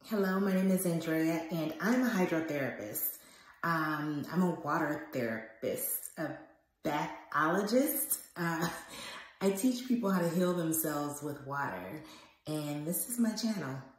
Hello, my name is Andrea and I'm a hydrotherapist. I'm a water therapist, a bathologist. I teach people how to heal themselves with water, and this is my channel.